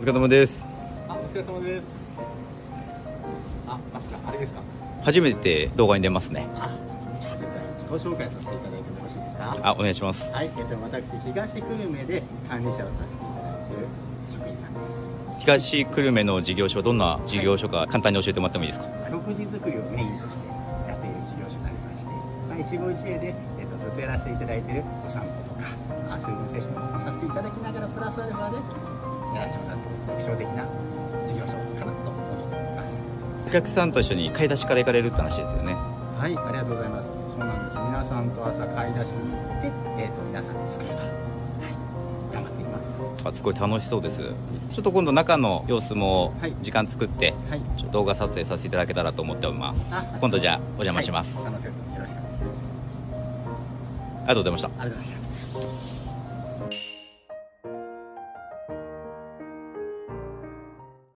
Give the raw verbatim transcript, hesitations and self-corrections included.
お疲れ様です。 あ、お疲れ様です。あ、まさかあれですか。 初めて動画に出ますね。 あ、自己紹介させていただいてもよろしいですか。 あ、お願いします。 はい、えっと私東久留米で管理者をさせていただいている職員さんです。 東久留米の事業所はどんな事業所か簡単に教えてもらってもいいですか。 食事作りをメインとしてやっている事業所になりまして、まあ、一期一会で、えっと、ずっとやらせていただいているお散歩とかあ水分摂取もさせていただきながらプラスアルファでやらせてもらっている特徴的な事業所かなと思っています。 お客さんと一緒に買い出しから行かれるって話ですよね。 はい、ありがとうございます。そうなんです。皆さんと朝買い出しに行って、えー、と皆さんに作ると、はい、頑張っています。 あ、すごい楽しそうです。ちょっと今度中の様子も時間作って、はい、ちょっと動画撮影させていただけたらと思っております。今度じゃあお邪魔します。 はい、楽しみです。よろしくお願いします。 ありがとうございました。 ありがとうございました。